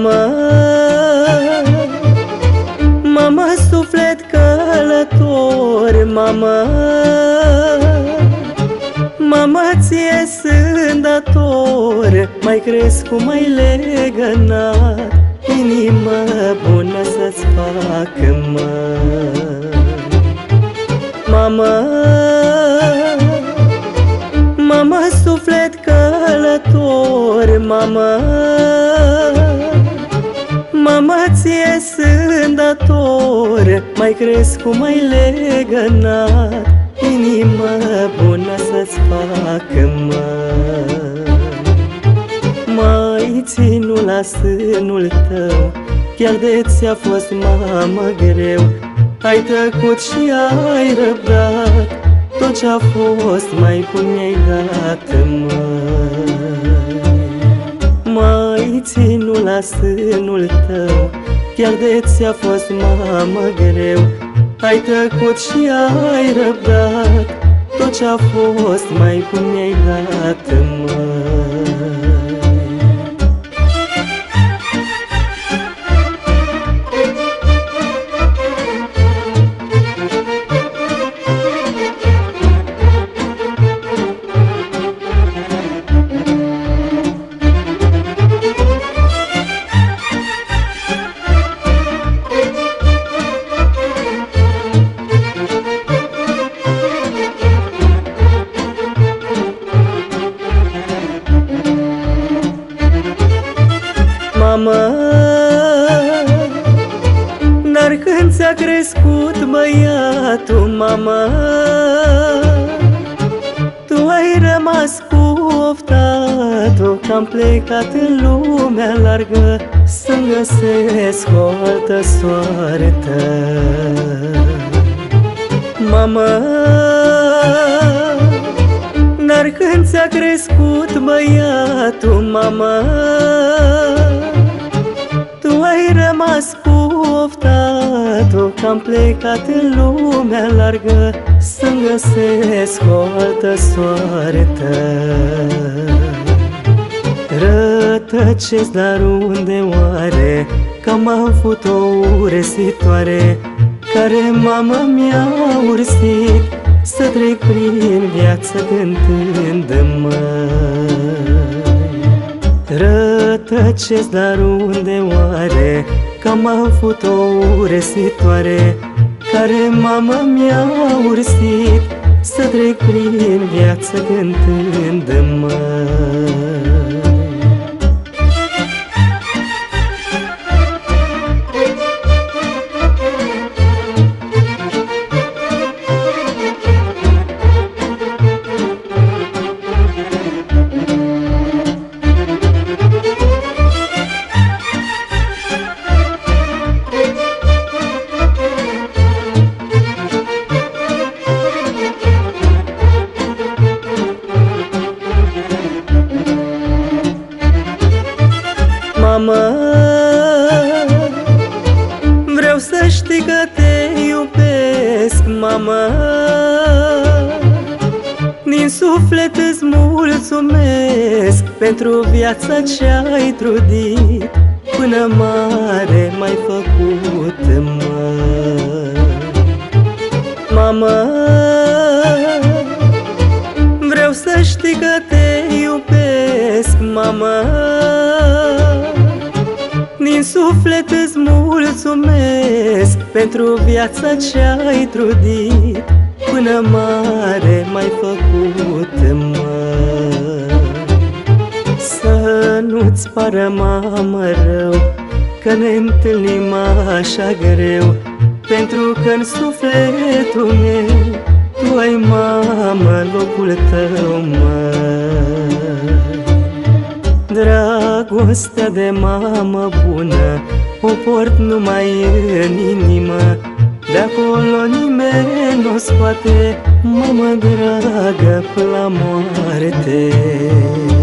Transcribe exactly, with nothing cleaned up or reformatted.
Mamă, mamă, suflet călător, mamă, mamă, ție sunt dator. Mai crezi cum ai legănat, inimă bună să-ți facă, mă. Mamă, mamă, suflet călător, mamă, mamă, ție sunt dator. Mai crezi cum ai legănat, inimă bună să-ți facă, mă. M-ai ținut la sânul tău, chiar de ți-a fost, mamă, greu. Ai tăcut și ai răbdat tot ce-a fost, mai bun mi-ai dat, măi. M-ai ținut la sânul tău, chiar de ți-a fost, mamă, greu. Ai tăcut și ai răbdat tot ce-a fost, mai bun mi-ai dat, măi. Mamă, dar când ți-a crescut băiatul, mamă, tu ai rămas cu oftatul, că-am plecat în lumea largă să-mi găsesc o altă soartă. Mamă, dar când ți-a crescut băiatul, mamă, tu ai rămas cu oftatul, că-am plecat în lumea largă să-mi găsesc o altă soartă. Rătăcesc, dar unde oare, că-am avut o ursitoare care, mamă, mi-a ursit să trec prin viață cântând, măi. Rătăcesc, dar unde oare, că-am avut o ursitoare care, mamă, mi-a ursit să trec prin viață cântând, măi. Mamă, vreau să știi că te iubesc, mamă, din suflet îți mulțumesc pentru viața ce-ai trudit, până mare m-ai făcut, măi. Mamă, vreau să știi că te iubesc, mamă, din suflet îți mulțumesc pentru viața ce-ai trudit, până mare m-ai făcut, măi. Să nu-ți pară, mamă, rău că ne întâlnim așa greu, pentru că-n sufletul meu tu ai, mamă, locul tău, măi. Dragostea de mamă bună o port numai în inimă, de acolo nimeni nu scoate, mamă dragă, până la moarte.